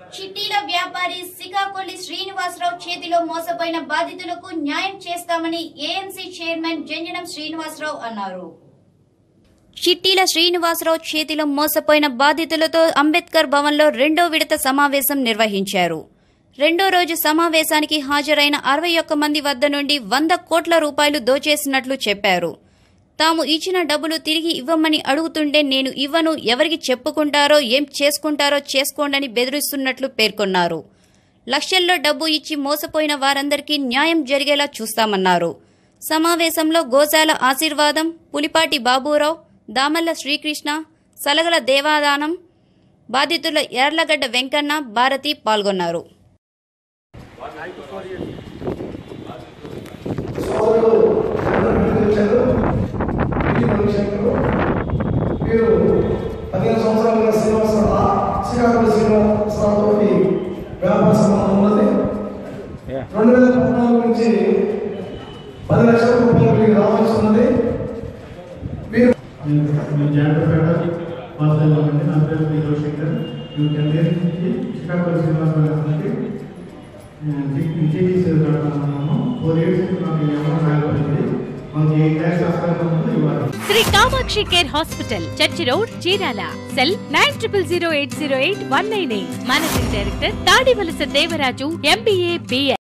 చిట్టీల వ్యాపారి సికాకొల్లి శ్రీనివాసరావు చేతిలో మోసపోయిన బాధితులకు న్యాయం చేస్తామని ఏఎంసీ చైర్మన్ జంజనం శ్రీనివాసరావు అన్నారు. చిట్టీల శ్రీనివాసరావు చేతిలో మోసపోయిన బాధితులతో అంబేద్కర్ భవన్లో రెండో విడత సమావేశం నిర్వహించారు. రెండో రోజు సమావేశానికి హాజరైన 61 మంది వద్ద నుండి 100 కోట్ల రూపాయలు దోచేసినట్లు చెప్పారు. తాము ఇచ్చిన డబ్బులు తిరిగి ఇవ్వమని అడుగుతుంటే నేను ఇవ్వను, ఎవరికి చెప్పుకుంటారో ఏం చేసుకుంటారో చేసుకోండని బెదిరిస్తున్నట్లు పేర్కొన్నారు. లక్షల్లో డబ్బు ఇచ్చి మోసపోయిన వారందరికీ న్యాయం జరిగేలా చూస్తామన్నారు. సమావేశంలో గోశాల ఆశీర్వాదం, పులిపాటి బాబురావు, దామల్ల శ్రీకృష్ణ, సలగల దేవాదానం, బాధితుల ఎర్లగడ్డ వెంకన్న, భారతి పాల్గొన్నారు. మీరు 15 సంవత్సరాలుగా శ్రీకాకుళం శ్రీనివాసరావుతో వ్యాపార సంబంధం ఉన్నది. 2014 నుంచి 10 లక్షల రూపాయలు మీకు రావాల్సి ఉన్నది. మీరు జాగ్రత్త వాస్తవండి. నా పేరు శేఖర్. శ్రీకాకుళం శ్రీనివాసరావు ఇంటికి కడుతున్నాము. 4 years నాకు ఎవరు రాయబడింది. Shri Kamakshi care hospital, church road, Chirala. Cell 9000808198. Managing director Tadivalasa Devaraju, MBA, BA.